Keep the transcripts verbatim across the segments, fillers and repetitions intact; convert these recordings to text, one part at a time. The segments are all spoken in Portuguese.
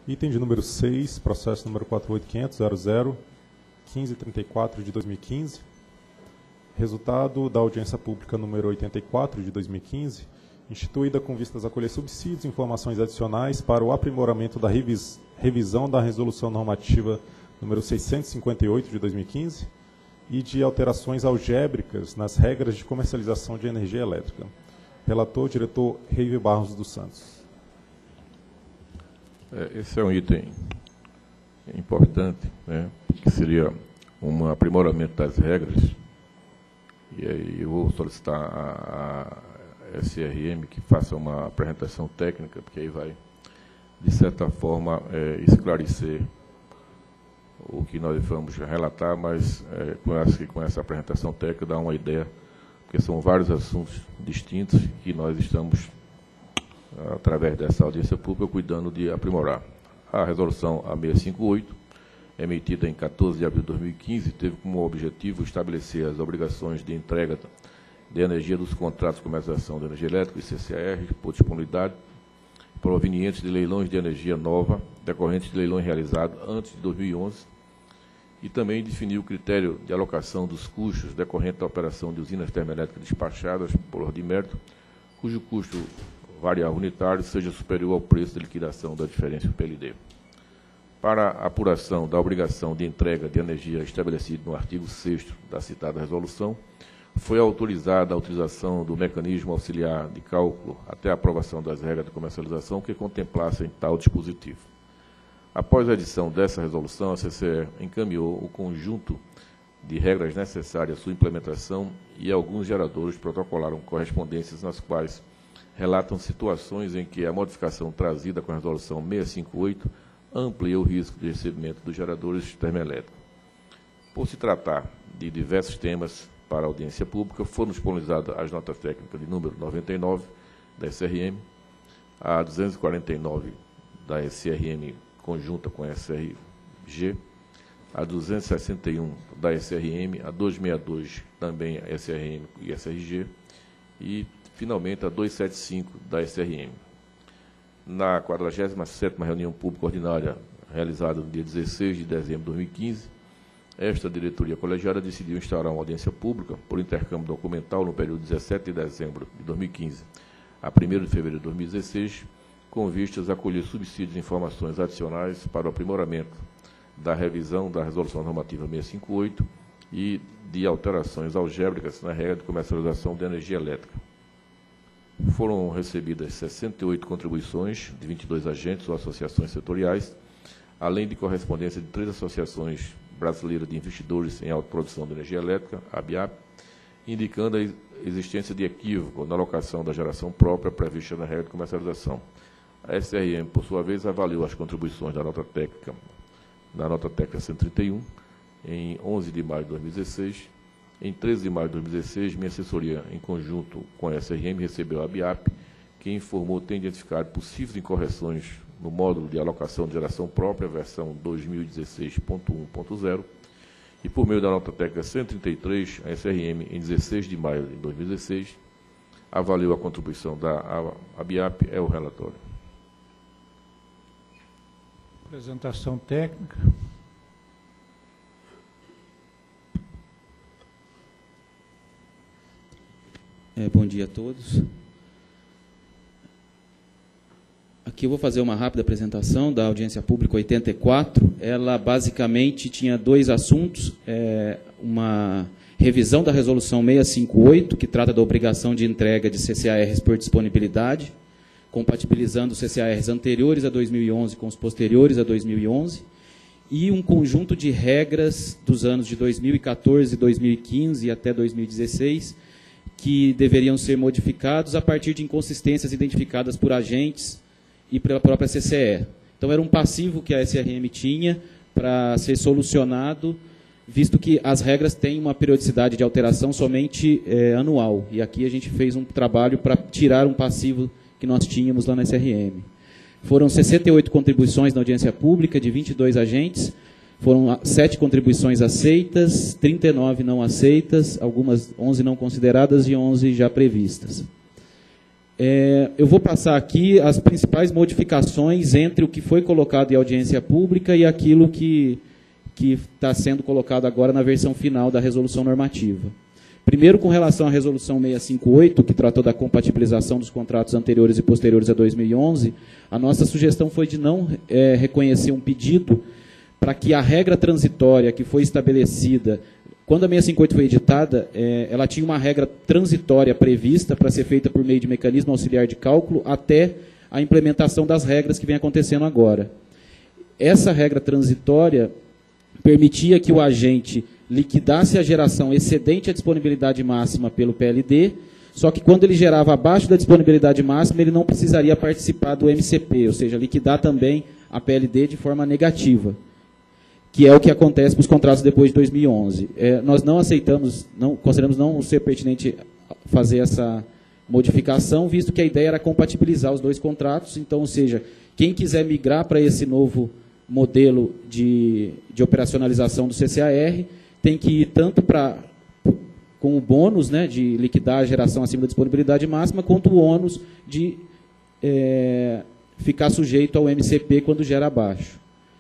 Item de número seis, processo número quatro oito quinhentos ponto zero zero quinze trinta e quatro de dois mil e quinze. Resultado da audiência pública número oitenta e quatro de dois mil e quinze, instituída com vistas a colher subsídios e informações adicionais para o aprimoramento da revis, revisão da resolução normativa número seiscentos e cinquenta e oito de dois mil e quinze e de alterações algébricas nas regras de comercialização de energia elétrica. Relator, diretor Reive Barros dos Santos. É, esse é um item importante, né, que seria um aprimoramento das regras. E aí eu vou solicitar a, a S R M que faça uma apresentação técnica, porque aí vai, de certa forma, é, esclarecer o que nós vamos relatar, mas é, com, essa, com essa apresentação técnica dá uma ideia, porque são vários assuntos distintos que nós estamos, através dessa audiência pública, cuidando de aprimorar. A resolução A seiscentos e cinquenta e oito, emitida em quatorze de abril de dois mil e quinze, teve como objetivo estabelecer as obrigações de entrega de energia dos contratos de comercialização de energia elétrica e C C A R, por disponibilidade, provenientes de leilões de energia nova, decorrentes de leilões realizados antes de dois mil e onze, e também definir o critério de alocação dos custos decorrente da operação de usinas termoelétricas despachadas por ordem de mérito, cujo custo variável unitário seja superior ao preço de liquidação da diferença P L D. Para a apuração da obrigação de entrega de energia estabelecida no artigo sexto da citada resolução, foi autorizada a utilização do mecanismo auxiliar de cálculo até a aprovação das regras de comercialização que contemplassem tal dispositivo. Após a edição dessa resolução, a C C E encaminhou o conjunto de regras necessárias à sua implementação e alguns geradores protocolaram correspondências nas quais relatam situações em que a modificação trazida com a resolução seiscentos e cinquenta e oito amplia o risco de recebimento dos geradores termoelétricos. Por se tratar de diversos temas para a audiência pública, foram disponibilizadas as notas técnicas de número noventa e nove da S R M, a duzentos e quarenta e nove da S R M conjunta com a S R G, a duzentos e sessenta e um da S R M, a duzentos e sessenta e dois também a S R M e S R G, e, finalmente, a duzentos e setenta e cinco da S R M. Na quadragésima sétima reunião pública ordinária, realizada no dia dezesseis de dezembro de dois mil e quinze, esta diretoria colegiada decidiu instaurar uma audiência pública por intercâmbio documental no período de dezessete de dezembro de dois mil e quinze a primeiro de fevereiro de dois mil e dezesseis, com vistas a colher subsídios e informações adicionais para o aprimoramento da revisão da Resolução Normativa seiscentos e cinquenta e oito e de alterações algébricas na regra de comercialização de energia elétrica. Foram recebidas sessenta e oito contribuições de vinte e dois agentes ou associações setoriais, além de correspondência de três associações brasileiras de investidores em autoprodução de energia elétrica, a ABIAP, indicando a existência de equívoco na alocação da geração própria prevista na regra de comercialização. A S R M, por sua vez, avaliou as contribuições da nota técnica, da nota técnica cento e trinta e um, em onze de maio de dois mil e dezesseis. Em treze de maio de dois mil e dezesseis, minha assessoria, em conjunto com a S R M, recebeu a ABIAP, que informou ter identificado possíveis incorreções no módulo de alocação de geração própria, versão dois mil e dezesseis ponto um ponto zero, e por meio da nota técnica cento e trinta e três, a S R M, em dezesseis de maio de dois mil e dezesseis, avaliou a contribuição da ABIAP. É o relatório. Apresentação técnica. É, bom dia a todos. Aqui eu vou fazer uma rápida apresentação da audiência pública oitenta e quatro. Ela basicamente tinha dois assuntos, é, uma revisão da resolução seiscentos e cinquenta e oito, que trata da obrigação de entrega de C C A Rs por disponibilidade, compatibilizando os C C A Rs anteriores a dois mil e onze com os posteriores a dois mil e onze, e um conjunto de regras dos anos de dois mil e quatorze, dois mil e quinze e até dois mil e dezesseis, que deveriam ser modificados a partir de inconsistências identificadas por agentes e pela própria C C E. Então, era um passivo que a S R M tinha para ser solucionado, visto que as regras têm uma periodicidade de alteração somente é, anual. E aqui a gente fez um trabalho para tirar um passivo que nós tínhamos lá na S R M. Foram sessenta e oito contribuições na audiência pública, de vinte e dois agentes. Foram sete contribuições aceitas, trinta e nove não aceitas, algumas onze não consideradas e onze já previstas. É, eu vou passar aqui as principais modificações entre o que foi colocado em audiência pública e aquilo que que está sendo colocado agora na versão final da resolução normativa. Primeiro, com relação à resolução seiscentos e cinquenta e oito, que tratou da compatibilização dos contratos anteriores e posteriores a dois mil e onze, a nossa sugestão foi de não é, reconhecer um pedido para que a regra transitória que foi estabelecida, quando a seiscentos e cinquenta e oito foi editada, é, ela tinha uma regra transitória prevista para ser feita por meio de mecanismo auxiliar de cálculo até a implementação das regras que vem acontecendo agora. Essa regra transitória permitia que o agente liquidasse a geração excedente à disponibilidade máxima pelo P L D, só que quando ele gerava abaixo da disponibilidade máxima, ele não precisaria participar do M C P, ou seja, liquidar também a P L D de forma negativa, que é o que acontece para os contratos depois de dois mil e onze. É, nós não aceitamos, não, consideramos não ser pertinente fazer essa modificação, visto que a ideia era compatibilizar os dois contratos, então, ou seja, quem quiser migrar para esse novo modelo de, de operacionalização do C C A R, tem que ir tanto para com o bônus, né, de liquidar a geração acima da disponibilidade máxima, quanto o ônus de é, ficar sujeito ao M C P quando gera abaixo.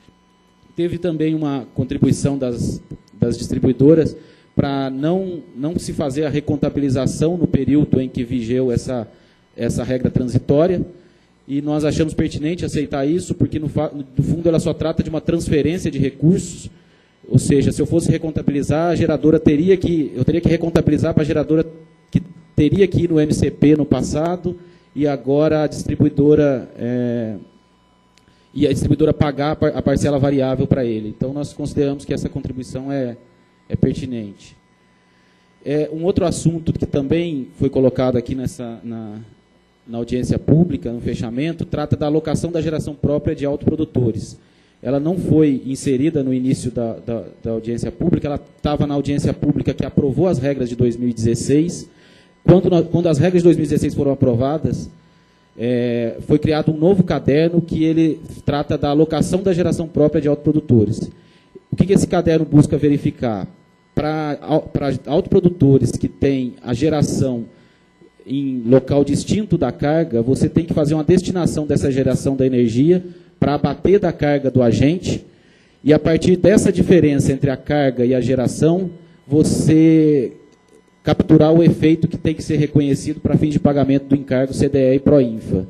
Teve também uma contribuição das, das distribuidoras para não, não se fazer a recontabilização no período em que vigeu essa, essa regra transitória, e nós achamos pertinente aceitar isso, porque, no, no fundo, ela só trata de uma transferência de recursos, ou seja, se eu fosse recontabilizar, a geradora teria que, eu teria que recontabilizar para a geradora que teria que ir no M C P no passado, e agora a distribuidora, é, e a distribuidora pagar a parcela variável para ele. Então, nós consideramos que essa contribuição é, é pertinente. É, um outro assunto que também foi colocado aqui nessa... Na, na audiência pública, no fechamento, trata da alocação da geração própria de autoprodutores. Ela não foi inserida no início da, da, da audiência pública, ela estava na audiência pública que aprovou as regras de dois mil e dezesseis. Quando, quando as regras de dois mil e dezesseis foram aprovadas, é, foi criado um novo caderno que ele trata da alocação da geração própria de autoprodutores. O que, que esse caderno busca verificar? Para autoprodutores que têm a geração em local distinto da carga, você tem que fazer uma destinação dessa geração da energia para abater da carga do agente, e a partir dessa diferença entre a carga e a geração, você capturar o efeito que tem que ser reconhecido para fins de pagamento do encargo C D E e Proinfa.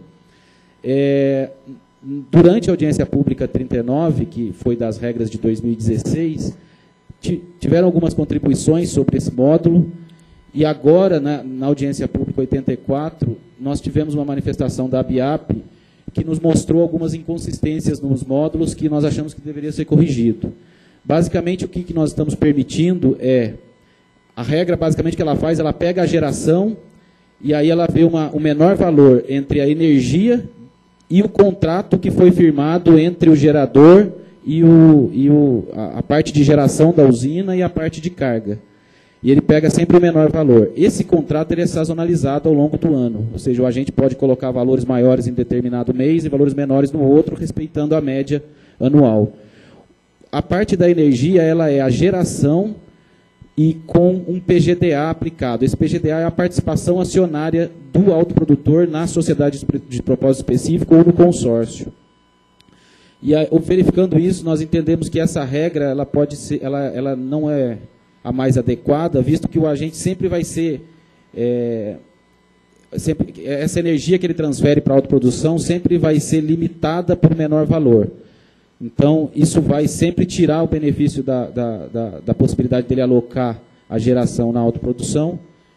É, durante a audiência pública trinta e nove, que foi das regras de dois mil e dezesseis, tiveram algumas contribuições sobre esse módulo. E agora, na, na audiência pública oitenta e quatro, nós tivemos uma manifestação da ABIAP que nos mostrou algumas inconsistências nos módulos que nós achamos que deveria ser corrigido. Basicamente, o que, que nós estamos permitindo é, a regra basicamente que ela faz, ela pega a geração e aí ela vê uma, um menor valor entre a energia e o contrato que foi firmado entre o gerador e, o, e o, a, a parte de geração da usina e a parte de carga. E ele pega sempre o menor valor. Esse contrato ele é sazonalizado ao longo do ano, ou seja, o agente pode colocar valores maiores em determinado mês e valores menores no outro, respeitando a média anual. A parte da energia ela é a geração e com um P G D A aplicado. Esse P G D A é a participação acionária do autoprodutor na sociedade de propósito específico ou no consórcio. E a, verificando isso, nós entendemos que essa regra ela pode ser, ela, ela não é a mais adequada, visto que o agente sempre vai ser, é, sempre, essa energia que ele transfere para a autoprodução sempre vai ser limitada por menor valor. Então, isso vai sempre tirar o benefício da, da, da, da possibilidade dele alocar a geração na autoprodução.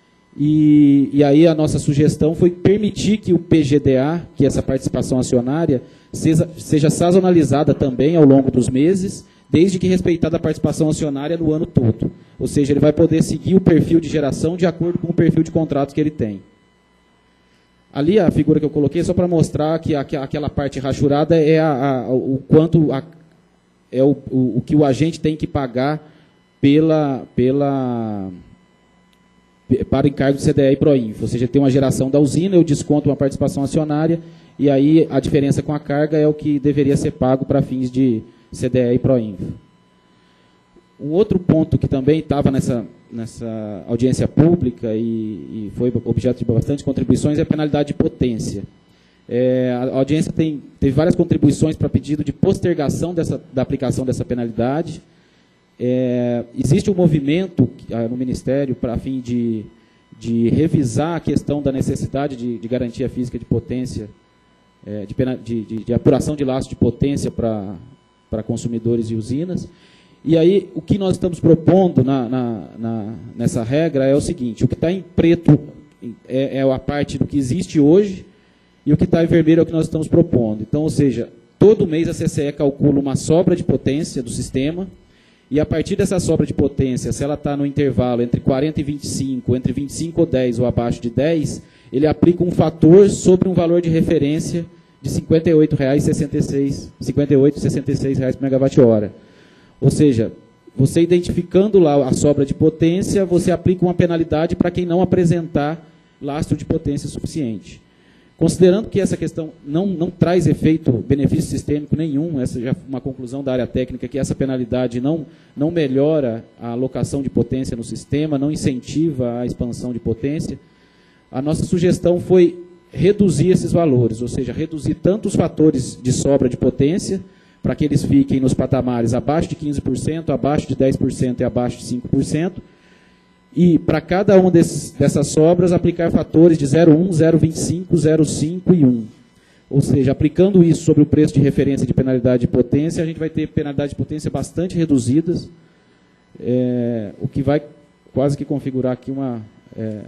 E, e aí a nossa sugestão foi permitir que o P G D A, que é essa participação acionária, seja, seja sazonalizada também ao longo dos meses, desde que respeitada a participação acionária no ano todo. Ou seja, ele vai poder seguir o perfil de geração de acordo com o perfil de contratos que ele tem. Ali a figura que eu coloquei é só para mostrar que aquela parte rachurada é a, a, o quanto a, é o, o, o que o agente tem que pagar pela, pela, para o encargo do C D E e Proinfa. Ou seja, tem uma geração da usina, eu desconto uma participação acionária, e aí a diferença com a carga é o que deveria ser pago para fins de C D E e Proinfa. Um outro ponto que também estava nessa, nessa audiência pública e, e foi objeto de bastante contribuições é a penalidade de potência. É, a audiência tem, teve várias contribuições para pedido de postergação dessa, da aplicação dessa penalidade. É, existe um movimento no Ministério para a fim de, de revisar a questão da necessidade de, de garantia física de potência, é, de, pena, de, de, de apuração de laço de potência para, para consumidores e usinas. E aí, o que nós estamos propondo na, na, na, nessa regra é o seguinte: o que está em preto é, é a parte do que existe hoje, e o que está em vermelho é o que nós estamos propondo. Então, ou seja, todo mês a C C E calcula uma sobra de potência do sistema, e a partir dessa sobra de potência, se ela está no intervalo entre quarenta e vinte e cinco, entre vinte e cinco ou dez ou abaixo de dez, ele aplica um fator sobre um valor de referência de cinquenta e oito reais e sessenta e seis reais por megawatt-hora. Ou seja, você identificando lá a sobra de potência, você aplica uma penalidade para quem não apresentar lastro de potência suficiente. Considerando que essa questão não, não traz efeito, benefício sistêmico nenhum, essa já é uma conclusão da área técnica, que essa penalidade não, não melhora a alocação de potência no sistema, não incentiva a expansão de potência, a nossa sugestão foi reduzir esses valores, ou seja, reduzir tanto os fatores de sobra de potência, para que eles fiquem nos patamares abaixo de quinze por cento, abaixo de dez por cento e abaixo de cinco por cento, e para cada uma desses, dessas sobras aplicar fatores de zero vírgula um, zero vírgula vinte e cinco, zero vírgula cinco e um. Ou seja, aplicando isso sobre o preço de referência de penalidade de potência, a gente vai ter penalidade de potência bastante reduzidas, é, o que vai quase que configurar aqui uma, é,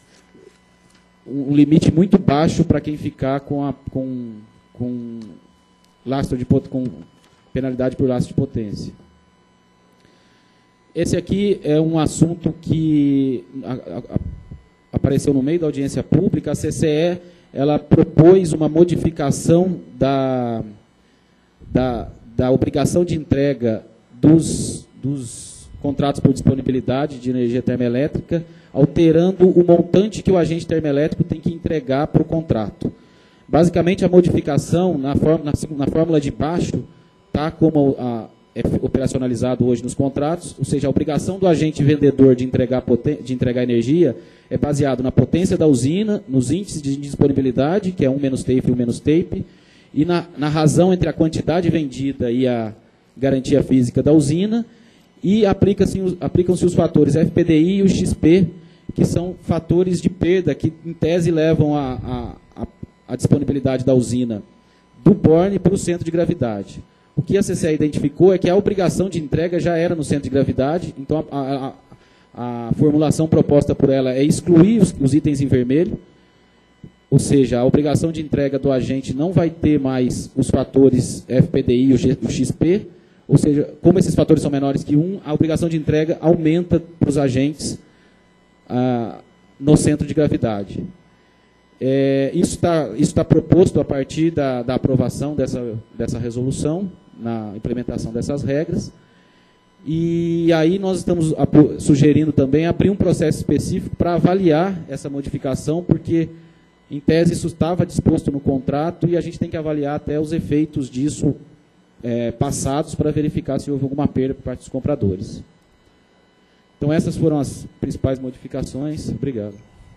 um limite muito baixo para quem ficar com, a, com, com, lastro de, com penalidade por lastro de potência. Esse aqui é um assunto que a, a, a, apareceu no meio da audiência pública. A C C E ela propôs uma modificação da, da, da obrigação de entrega dos, dos contratos por disponibilidade de energia termoelétrica, alterando o montante que o agente termoelétrico tem que entregar para o contrato. Basicamente, a modificação na, na, na fórmula de baixo está como a, é operacionalizado hoje nos contratos, ou seja, a obrigação do agente vendedor de entregar, de entregar energia é baseado na potência da usina, nos índices de disponibilidade, que é um menos tape e um menos tape, e na, na razão entre a quantidade vendida e a garantia física da usina, e aplica-se, aplicam-se os fatores F P D I e o X P, que são fatores de perda que, em tese, levam a, a, a, a disponibilidade da usina do borne para o centro de gravidade. O que a C C E identificou é que a obrigação de entrega já era no centro de gravidade, então a, a, a formulação proposta por ela é excluir os, os itens em vermelho, ou seja, a obrigação de entrega do agente não vai ter mais os fatores F P D I e o, G, o X P, ou seja, como esses fatores são menores que um, a obrigação de entrega aumenta para os agentes ah, no centro de gravidade. É, isso está isso tá proposto a partir da, da aprovação dessa, dessa resolução, na implementação dessas regras. E aí nós estamos sugerindo também abrir um processo específico para avaliar essa modificação, porque, em tese, isso estava disposto no contrato e a gente tem que avaliar até os efeitos disso é, passados para verificar se houve alguma perda por parte dos compradores. Então, essas foram as principais modificações. Obrigado.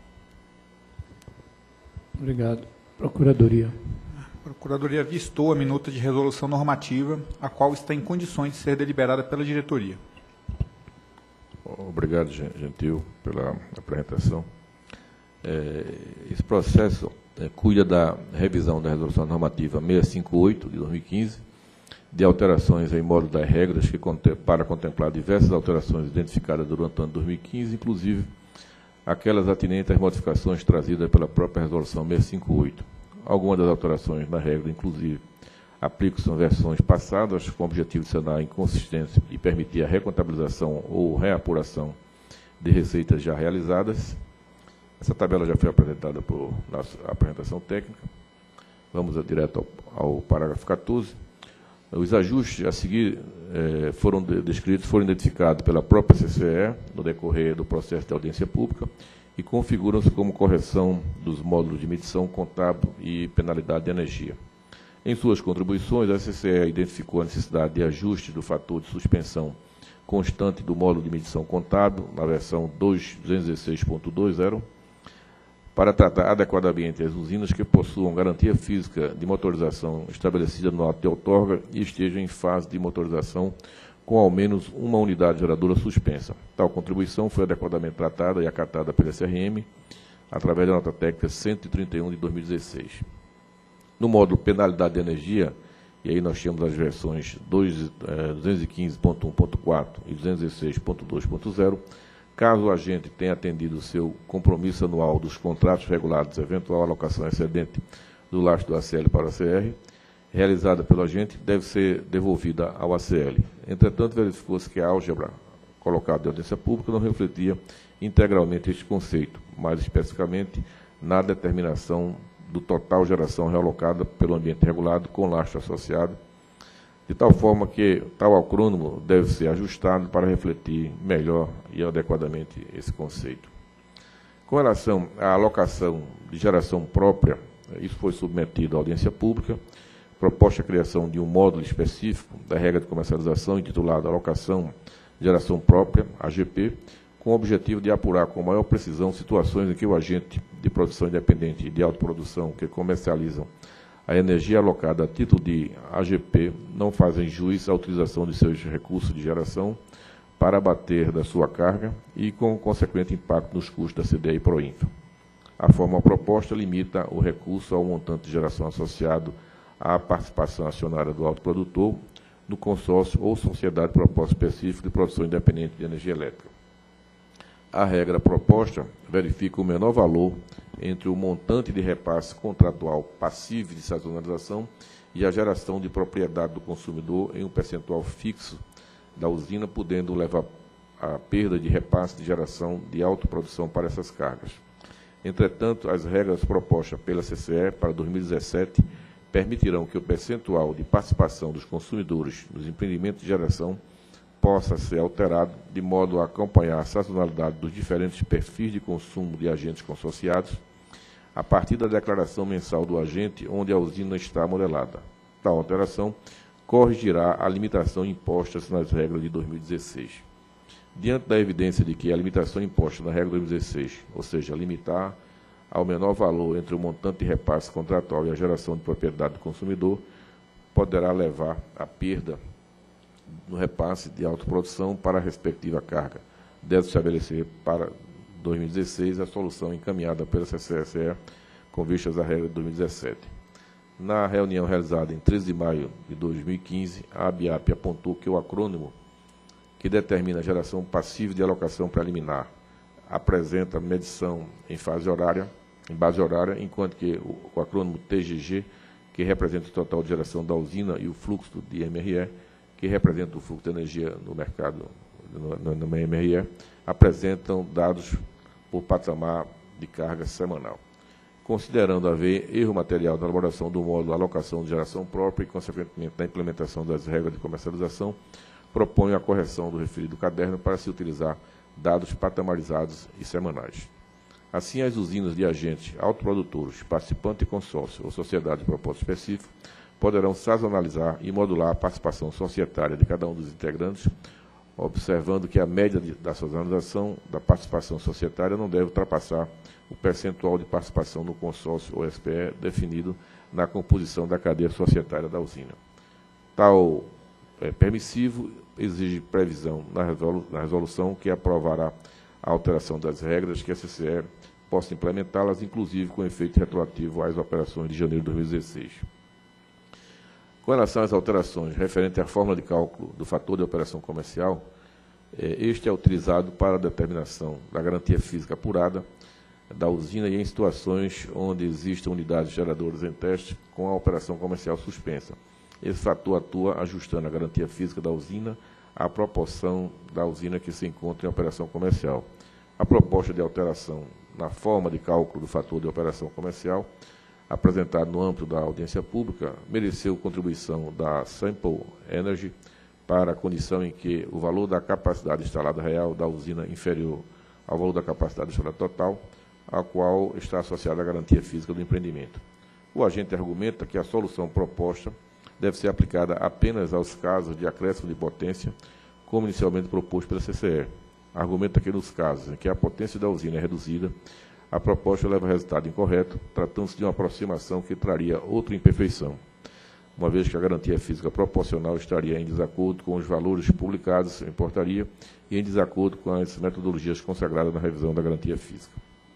Obrigado. Procuradoria. A Procuradoria vistou a minuta de resolução normativa, a qual está em condições de ser deliberada pela diretoria. Obrigado, Gentil, pela apresentação. É, esse processo é, cuida da revisão da resolução normativa seiscentos e cinquenta e oito, de dois mil e quinze, de alterações em modo das regras, que, para contemplar diversas alterações identificadas durante o ano de dois mil e quinze, inclusive aquelas atinentes às modificações trazidas pela própria resolução seiscentos e cinquenta e oito. Algumas das alterações na regra, inclusive, aplicam-se a versões passadas, com o objetivo de sanar a inconsistência e permitir a recontabilização ou reapuração de receitas já realizadas. Essa tabela já foi apresentada por nossa apresentação técnica. Vamos direto ao, ao parágrafo quatorze. Os ajustes a seguir eh, foram descritos, foram identificados pela própria C C E no decorrer do processo de audiência pública e configuram-se como correção dos módulos de medição contábil e penalidade de energia. Em suas contribuições, a C C E identificou a necessidade de ajuste do fator de suspensão constante do módulo de medição contábil, na versão dois ponto duzentos e dezesseis ponto dois zero, para tratar adequadamente as usinas que possuam garantia física de motorização estabelecida no ato de outorga e estejam em fase de motorização com ao menos uma unidade geradora suspensa. Tal contribuição foi adequadamente tratada e acatada pela S R M, através da nota técnica cento e trinta e um de dois mil e dezesseis. No módulo penalidade de energia, e aí nós temos as versões duzentos e quinze ponto um ponto quatro e duzentos e dezesseis ponto dois ponto zero, caso o agente tenha atendido o seu compromisso anual dos contratos regulados, eventual alocação excedente do lastro do A C L para o A C R, realizada pelo agente, deve ser devolvida ao A C L. Entretanto, verificou-se que a álgebra colocada em audiência pública não refletia integralmente este conceito, mais especificamente na determinação do total geração realocada pelo ambiente regulado com lastro associado, de tal forma que tal acrônimo deve ser ajustado para refletir melhor e adequadamente esse conceito. Com relação à alocação de geração própria, isso foi submetido à audiência pública, proposta a criação de um módulo específico da regra de comercialização intitulado Alocação de Geração Própria, A G P, com o objetivo de apurar com maior precisão situações em que o agente de produção independente e de autoprodução que comercializam a energia alocada a título de A G P não fazem jus à utilização de seus recursos de geração para abater da sua carga e com consequente impacto nos custos da C D E e Proinfa. A forma proposta limita o recurso ao montante de geração associado à participação acionária do autoprodutor no consórcio ou sociedade de propósito específico de produção independente de energia elétrica. A regra proposta verifica o menor valor entre o montante de repasse contratual passivo de sazonalização e a geração de propriedade do consumidor em um percentual fixo da usina, podendo levar à perda de repasse de geração de autoprodução para essas cargas. Entretanto, as regras propostas pela C C E para dois mil e dezessete permitirão que o percentual de participação dos consumidores nos empreendimentos de geração possa ser alterado de modo a acompanhar a sazonalidade dos diferentes perfis de consumo de agentes consorciados a partir da declaração mensal do agente onde a usina está modelada. Tal alteração corrigirá a limitação imposta nas regras de dois mil e dezesseis. Diante da evidência de que a limitação imposta na regra de dois mil e dezesseis, ou seja, limitar ao menor valor entre o montante de repasse contratual e a geração de propriedade do consumidor, poderá levar à perda no repasse de autoprodução para a respectiva carga. Deve estabelecer para dois mil e dezesseis a solução encaminhada pela C C S E com vistas à regra de dois mil e dezessete. Na reunião realizada em treze de maio de dois mil e quinze, a ABIAP apontou que o acrônimo que determina a geração passiva de alocação preliminar apresenta medição em fase horária, em base horária, enquanto que o, o acrônimo T G G, que representa o total de geração da usina, e o fluxo de M R E, que representa o fluxo de energia no mercado, no, no, no M R E, apresentam dados por patamar de carga semanal. Considerando haver erro material na elaboração do módulo alocação de geração própria e, consequentemente, na implementação das regras de comercialização, proponho a correção do referido caderno para se utilizar dados patamarizados e semanais. Assim, as usinas de agentes autoprodutores, participantes de consórcio ou sociedade de propósito específico poderão sazonalizar e modular a participação societária de cada um dos integrantes, observando que a média de, da sazonalização da participação societária não deve ultrapassar o percentual de participação no consórcio ou S P E definido na composição da cadeia societária da usina. Tal é, permissivo exige previsão na, resolu na resolução que aprovará a alteração das regras que a C C E possa implementá-las, inclusive com efeito retroativo às operações de janeiro de dois mil e dezesseis. Com relação às alterações referentes à fórmula de cálculo do fator de operação comercial, eh, este é utilizado para a determinação da garantia física apurada da usina e em situações onde existam unidades geradoras em teste com a operação comercial suspensa. Esse fator atua ajustando a garantia física da usina à proporção da usina que se encontra em operação comercial. A proposta de alteração na forma de cálculo do fator de operação comercial, apresentado no âmbito da audiência pública, mereceu contribuição da Sample Energy para a condição em que o valor da capacidade instalada real da usina inferior ao valor da capacidade instalada total, a qual está associada à garantia física do empreendimento. O agente argumenta que a solução proposta deve ser aplicada apenas aos casos de acréscimo de potência, como inicialmente proposto pela C C E. Argumenta que, nos casos em que a potência da usina é reduzida, a proposta leva a resultado incorreto, tratando-se de uma aproximação que traria outra imperfeição, uma vez que a garantia física proporcional estaria em desacordo com os valores publicados em portaria e em desacordo com as metodologias consagradas na revisão da garantia física.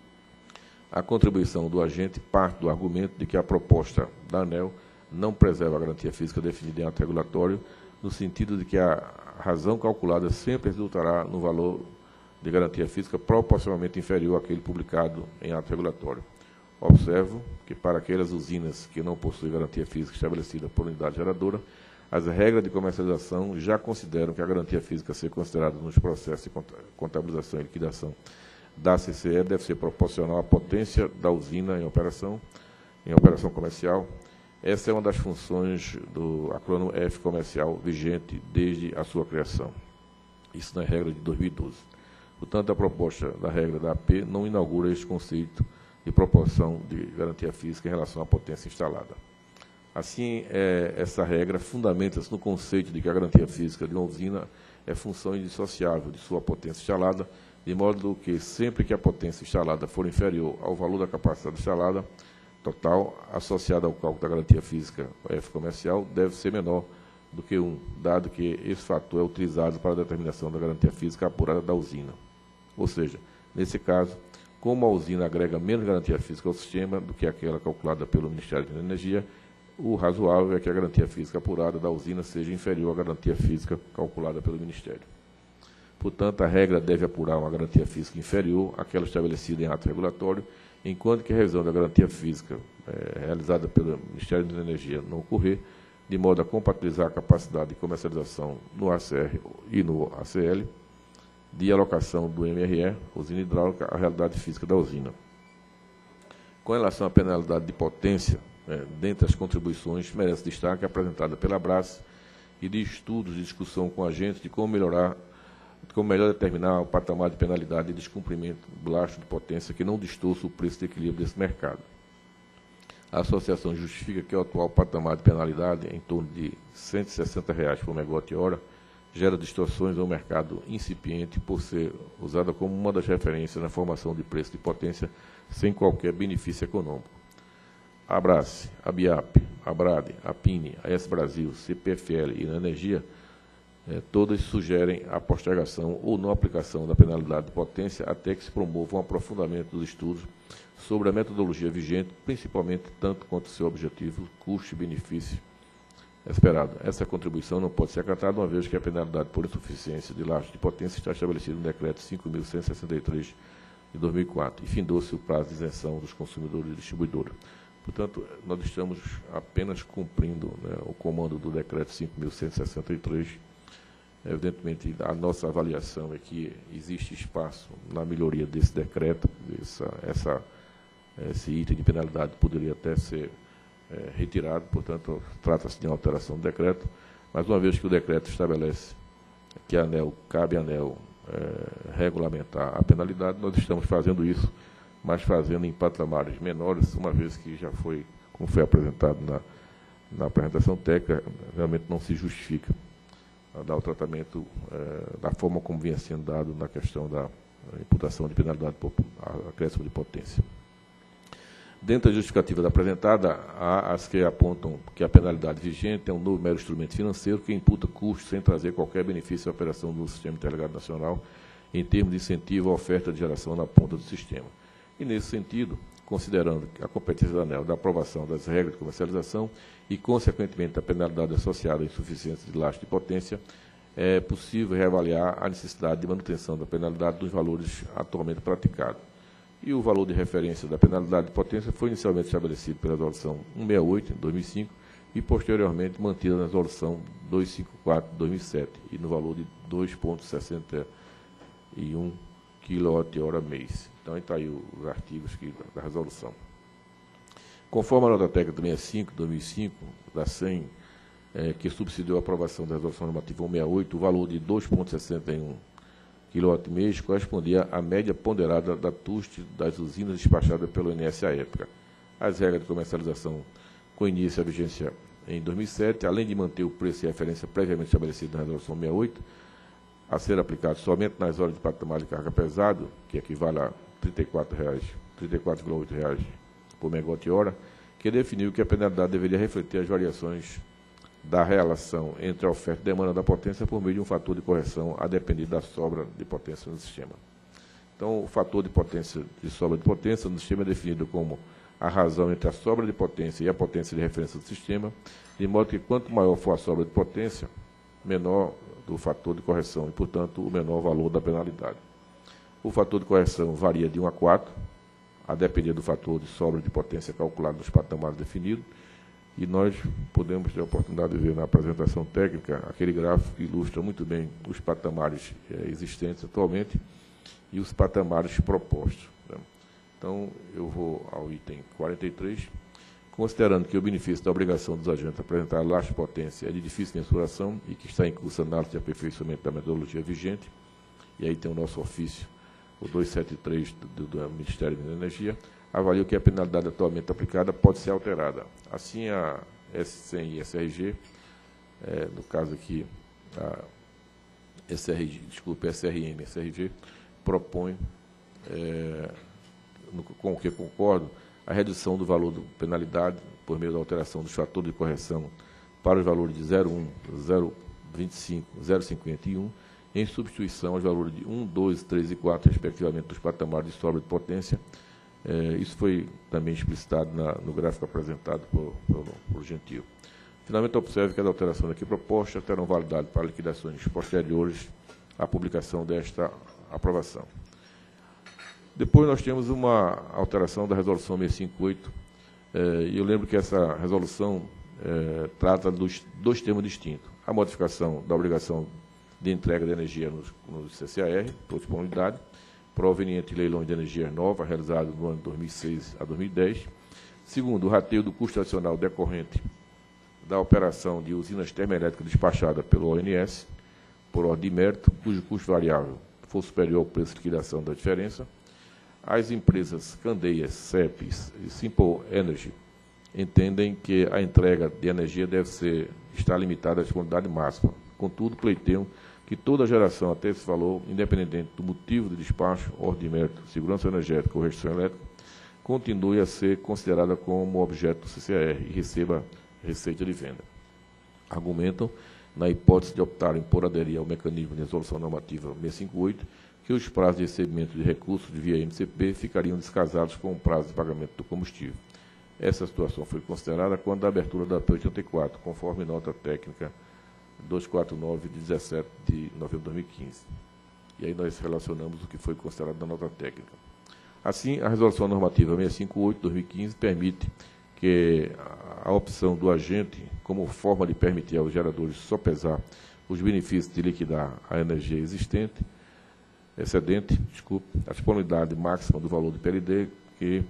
A contribuição do agente parte do argumento de que a proposta da ANEEL não preserva a garantia física definida em ato regulatório, no sentido de que a razão calculada sempre resultará no valor de garantia física proporcionalmente inferior àquele publicado em ato regulatório. Observo que, para aquelas usinas que não possuem garantia física estabelecida por unidade geradora, as regras de comercialização já consideram que a garantia física a ser considerada nos processos de contabilização e liquidação da C C E deve ser proporcional à potência da usina em operação, em operação comercial. Essa é uma das funções do acrônimo F comercial vigente desde a sua criação. Isso na regra de dois mil e doze. Portanto, a proposta da regra da A P não inaugura este conceito de proporção de garantia física em relação à potência instalada. Assim, é, essa regra fundamenta-se no conceito de que a garantia física de uma usina é função indissociável de sua potência instalada, de modo que, sempre que a potência instalada for inferior ao valor da capacidade instalada total, associada ao cálculo da garantia física F comercial, deve ser menor do que um, dado que esse fator é utilizado para a determinação da garantia física apurada da usina. Ou seja, nesse caso, como a usina agrega menos garantia física ao sistema do que aquela calculada pelo Ministério da Energia, o razoável é que a garantia física apurada da usina seja inferior à garantia física calculada pelo Ministério. Portanto, a regra deve apurar uma garantia física inferior àquela estabelecida em ato regulatório, enquanto que a revisão da garantia física é, realizada pelo Ministério da Energia não ocorrer, de modo a compatibilizar a capacidade de comercialização no A C R e no A C L, de alocação do M R E, usina hidráulica, à realidade física da usina. Com relação à penalidade de potência, é, dentre as contribuições, merece destaque apresentada pela Abras e de estudos de discussão com agentes de como melhorar como melhor determinar o patamar de penalidade e descumprimento do lastro de potência que não distorça o preço de equilíbrio desse mercado. A associação justifica que o atual patamar de penalidade, em torno de cento e sessenta reais por megawatt-hora, gera distorções ao mercado incipiente por ser usada como uma das referências na formação de preço de potência sem qualquer benefício econômico. A Abrace, a BIAP, a Brade, a Pine, a S Brasil, C P F L e a Energia, É, todas sugerem a postergação ou não aplicação da penalidade de potência até que se promova um aprofundamento dos estudos sobre a metodologia vigente, principalmente tanto quanto seu objetivo, custo e benefício esperado. Essa contribuição não pode ser acatada, uma vez que a penalidade por insuficiência de lastro de potência está estabelecida no Decreto cinco mil cento e sessenta e três de dois mil e quatro e findou-se o prazo de isenção dos consumidores e distribuidores. Portanto, nós estamos apenas cumprindo, né, o comando do Decreto cinco mil cento e sessenta e três. Evidentemente, a nossa avaliação é que existe espaço na melhoria desse decreto, essa, essa, esse item de penalidade poderia até ser é, retirado, portanto, trata-se de uma alteração do decreto, mas uma vez que o decreto estabelece que a ANEEL, cabe à ANEEL é, regulamentar a penalidade, nós estamos fazendo isso, mas fazendo em patamares menores, uma vez que já foi, como foi apresentado na, na apresentação técnica, realmente não se justifica dar o tratamento eh, da forma como vinha sendo dado na questão da imputação de penalidade por acréscimo de potência. Dentro da justificativa da apresentada, há as que apontam que a penalidade vigente é um novo mero instrumento financeiro que imputa custos sem trazer qualquer benefício à operação do Sistema Interligado Nacional em termos de incentivo à oferta de geração na ponta do sistema. E, nesse sentido, considerando a competência da ANEEL da aprovação das regras de comercialização e, consequentemente, a penalidade associada à insuficiência de lastro de potência, é possível reavaliar a necessidade de manutenção da penalidade dos valores atualmente praticados. E o valor de referência da penalidade de potência foi inicialmente estabelecido pela Resolução cento e sessenta e oito, de dois mil e cinco, e, posteriormente, mantida na Resolução duzentos e cinquenta e quatro, de dois mil e sete, e no valor de dois vírgula sessenta e um quilowatt-hora mês. Então, está aí os artigos que, da resolução. Conforme a nota técnica sessenta e cinco, de dois mil e cinco, da SEM, é, que subsidiou a aprovação da resolução normativa cento e sessenta e oito, o valor de dois vírgula sessenta e um quilowatt mês correspondia à média ponderada da T U S T das usinas despachadas pelo I N S à época. As regras de comercialização com início à vigência em dois mil e sete, além de manter o preço de referência previamente estabelecido na resolução sessenta e oito, a ser aplicado somente nas horas de patamar de carga pesado, que equivale a trinta e quatro reais, trinta e quatro vírgula oito reais por megawatt-hora, que definiu que a penalidade deveria refletir as variações da relação entre a oferta e demanda da potência por meio de um fator de correção a depender da sobra de potência no sistema. Então, o fator de potência de sobra de potência no sistema é definido como a razão entre a sobra de potência e a potência de referência do sistema, de modo que quanto maior for a sobra de potência, menor o fator de correção e, portanto, o menor valor da penalidade. O fator de correção varia de um a quatro, a depender do fator de sobra de potência calculado nos patamares definidos, e nós podemos ter a oportunidade de ver na apresentação técnica aquele gráfico que ilustra muito bem os patamares eh, existentes atualmente e os patamares propostos, né? Então, eu vou ao item quarenta e três, considerando que o benefício da obrigação dos agentes apresentar laço de potência é de difícil mensuração e que está em curso a análise de aperfeiçoamento da metodologia vigente, e aí tem o nosso ofício, o duzentos e setenta e três do, do Ministério da Energia, avaliou que a penalidade atualmente aplicada pode ser alterada. Assim, a S cem e S R G, é, no caso aqui, a S R G, desculpe, S R M e S R G, propõe, é, no, com o que concordo, a redução do valor da penalidade por meio da alteração dos fatores de correção para os valores de zero vírgula um, zero vírgula vinte e cinco, zero vírgula cinquenta e um, em substituição aos valores de um, dois, três e quatro, respectivamente, dos patamares de sobra de potência. É, isso foi também explicitado na, no gráfico apresentado por, por, por Gentil. Finalmente, observe que as alterações aqui propostas terão validade para liquidações posteriores à publicação desta aprovação. Depois nós temos uma alteração da resolução seiscentos e cinquenta e oito, eh, e eu lembro que essa resolução eh, trata dos dois temas distintos. A modificação da obrigação de entrega de energia nos, nos C C A R, por disponibilidade, proveniente de leilões de energia nova, realizado no ano de dois mil e seis a dois mil e dez. Segundo, o rateio do custo adicional decorrente da operação de usinas termoelétricas despachada pelo O N S, por ordem de mérito, cujo custo variável for superior ao preço de liquidação da diferença. As empresas Candeias, C E P e Simple Energy entendem que a entrega de energia deve ser, estar limitada à disponibilidade máxima. Contudo, pleiteiam que toda geração até esse valor, independente do motivo de despacho, ordem de mérito, segurança energética ou restrição elétrica, continue a ser considerada como objeto do C C A R e receba receita de venda. Argumentam, na hipótese de optarem por aderir ao mecanismo de resolução normativa seiscentos e cinquenta e oito, que os prazos de recebimento de recursos de via M C P ficariam descasados com o prazo de pagamento do combustível. Essa situação foi considerada quando a abertura da P oitenta e quatro, conforme nota técnica duzentos e quarenta e nove, de dezessete de novembro de dois mil e quinze. E aí nós relacionamos o que foi considerado na nota técnica. Assim, a resolução normativa seiscentos e cinquenta e oito de dois mil e quinze permite que a opção do agente, como forma de permitir aos geradores sopesar os benefícios de liquidar a energia existente, excedente, desculpe, a disponibilidade máxima do valor do P L D, que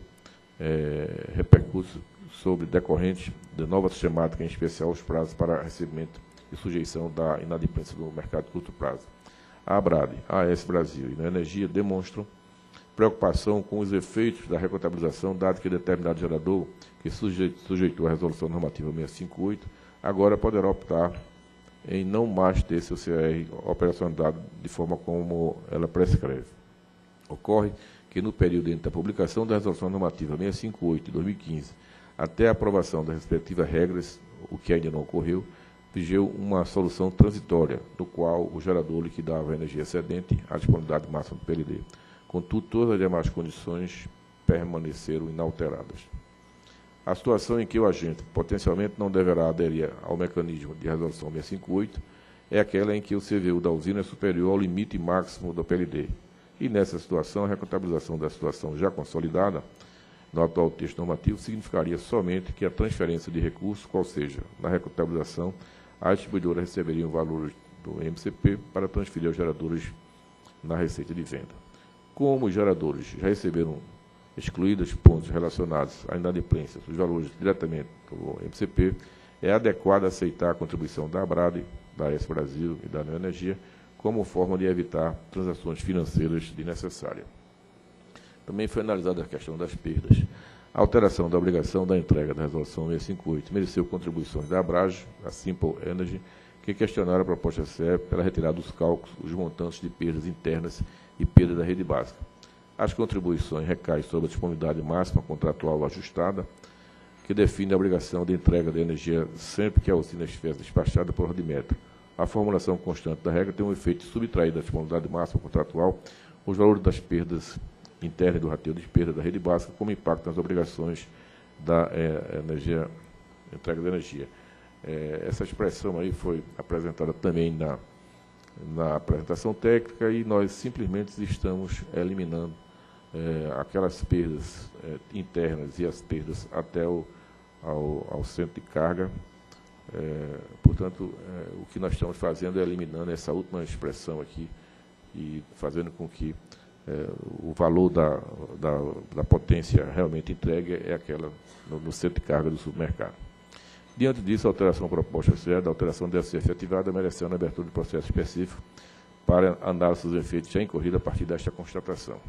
é, repercute sobre decorrente de nova sistemática, em especial os prazos para recebimento e sujeição da inadimplência do mercado de curto prazo. A ABRAD, a AES Brasil e a Energia demonstram preocupação com os efeitos da recontabilização, dado que determinado gerador que sujeitou à resolução normativa seiscentos e cinquenta e oito, agora poderá optar em não mais ter seu C R operacionalizado de forma como ela prescreve. Ocorre que no período entre a publicação da resolução normativa seiscentos e cinquenta e oito de dois mil e quinze até a aprovação das respectivas regras, o que ainda não ocorreu, vigeu uma solução transitória, no qual o gerador liquidava a energia excedente à disponibilidade máxima do P L D. Contudo, todas as demais condições permaneceram inalteradas. A situação em que o agente potencialmente não deverá aderir ao mecanismo de resolução seiscentos e cinquenta e oito é aquela em que o C V U da usina é superior ao limite máximo do P L D. E nessa situação, a recontabilização da situação já consolidada no atual texto normativo significaria somente que a transferência de recursos, qual seja, na recontabilização, a distribuidora receberia o valor do M C P para transferir aos geradores na receita de venda. Como os geradores já receberam excluídos pontos relacionados à inadimplência dos valores diretamente do M C P, é adequado aceitar a contribuição da ABRAD, da AES Brasil e da Neoenergia como forma de evitar transações financeiras desnecessárias. Também foi analisada a questão das perdas. A alteração da obrigação da entrega da resolução seiscentos e cinquenta e oito mereceu contribuições da ABRAGE, da Simple Energy, que questionaram a proposta S E pela retirada dos cálculos os montantes de perdas internas e perda da rede básica. As contribuições recaem sobre a disponibilidade máxima contratual ajustada, que define a obrigação de entrega de energia sempre que a usina estiver despachada por ordem de meta. A formulação constante da regra tem um efeito de subtrair da disponibilidade máxima contratual os valores das perdas internas e do rateio de perda da rede básica, como impacto nas obrigações da é, energia, entrega de energia. É, essa expressão aí foi apresentada também na, na apresentação técnica e nós simplesmente estamos eliminando é, aquelas perdas é, internas e as perdas até o ao, ao centro de carga. É, portanto, é, o que nós estamos fazendo é eliminando essa última expressão aqui e fazendo com que é, o valor da, da, da potência realmente entregue é aquela no, no centro de carga do supermercado. Diante disso, a alteração proposta é da alteração deve ser efetivada, merecendo a abertura de processo específico para análise dos efeitos já incorridos a partir desta constatação.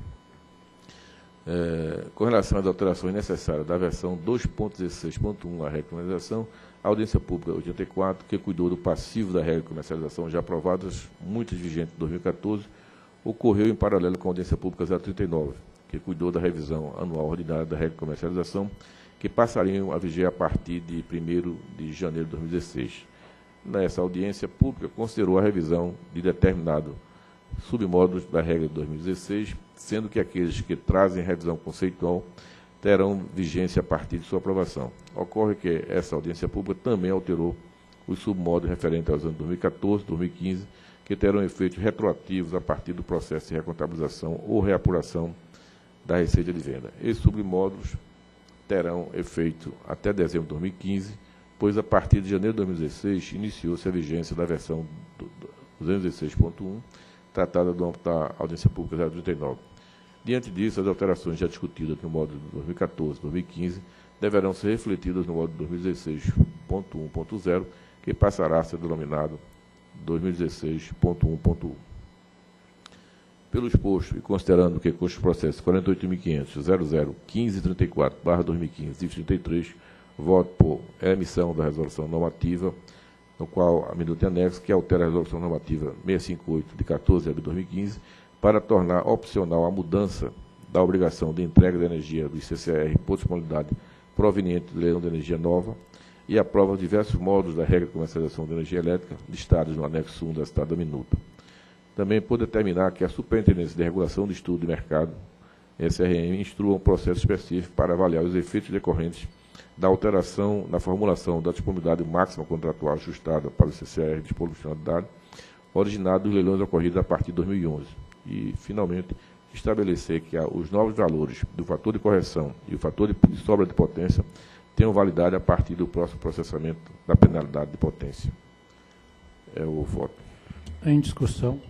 É, com relação às alterações necessárias da versão dois ponto dezesseis ponto um à regra de comercialização, a audiência pública oitenta e quatro, que cuidou do passivo da regra de comercialização já aprovadas, muitas vigentes em dois mil e quatorze, ocorreu em paralelo com a audiência pública zero trinta e nove, que cuidou da revisão anual ordinária da regra de comercialização, que passariam a viger a partir de primeiro de janeiro de dois mil e dezesseis. Nessa audiência pública, considerou a revisão de determinado submódulos da regra de dois mil e dezesseis, sendo que aqueles que trazem revisão conceitual terão vigência a partir de sua aprovação. Ocorre que essa audiência pública também alterou os submódulos referentes aos anos dois mil e quatorze, dois mil e quinze, que terão efeitos retroativos a partir do processo de recontabilização ou reapuração da receita de venda. Esses submódulos terão efeito até dezembro de dois mil e quinze, pois a partir de janeiro de dois mil e dezesseis iniciou-se a vigência da versão duzentos e dezesseis ponto um, tratada do âmbito da audiência pública zero trinta e nove. Diante disso, as alterações já discutidas no módulo de dois mil e quatorze e dois mil e quinze deverão ser refletidas no módulo dois mil e dezesseis ponto um ponto zero, que passará a ser denominado dois mil e dezesseis ponto um ponto um. Pelo exposto e considerando que custo processo quarenta e oito mil e quinhentos ponto zero zero ponto quinze trinta e quatro barra dois mil e quinze, trinta e três, voto por emissão da resolução normativa, no qual a minuta em anexo, que altera a resolução normativa seiscentos e cinquenta e oito, de quatorze de abril de dois mil e quinze, para tornar opcional a mudança da obrigação de entrega de energia do I C C A R por disponibilidade proveniente do leilão de energia nova e aprova diversos módulos da regra de comercialização de energia elétrica listados no anexo um da citada minuta. Também por determinar que a Superintendência de Regulação de Estudo de Mercado, S R M, instrua um processo específico para avaliar os efeitos decorrentes da alteração na formulação da disponibilidade máxima contratual ajustada para o I C C A R de disponibilidade, originado dos leilões ocorridos a partir de dois mil e onze. E, finalmente, estabelecer que os novos valores do fator de correção e o fator de sobra de potência tenham validade a partir do próximo processamento da penalidade de potência. É o voto. Em discussão.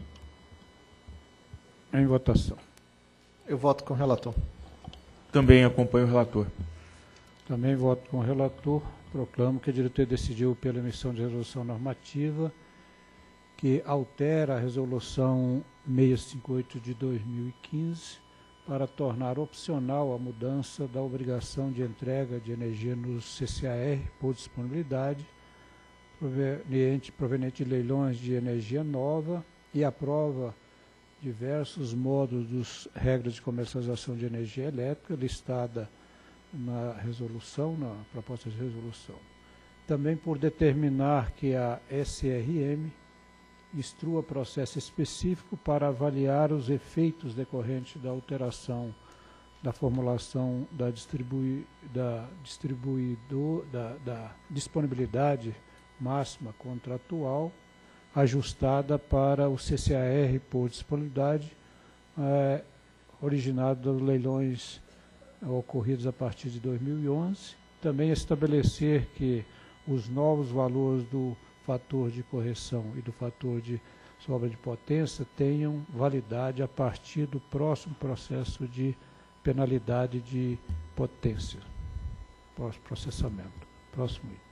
Em votação. Eu voto com o relator. Também acompanho o relator. Também voto com o relator. Proclamo que a diretoria decidiu pela emissão de resolução normativa que altera a resolução seiscentos e cinquenta e oito de dois mil e quinze para tornar opcional a mudança da obrigação de entrega de energia no C C A R por disponibilidade proveniente, proveniente de leilões de energia nova e aprova diversos módulos dos regras de comercialização de energia elétrica listada na resolução, na proposta de resolução. Também por determinar que a S R M instrua processo específico para avaliar os efeitos decorrentes da alteração da formulação da, distribui, da, distribuidor, da, da disponibilidade máxima contratual ajustada para o C C A R por disponibilidade, é, originado dos leilões ocorridos a partir de dois mil e onze. Também estabelecer que os novos valores do fator de correção e do fator de sobra de potência tenham validade a partir do próximo processo de penalidade de potência, próximo processamento. Próximo item.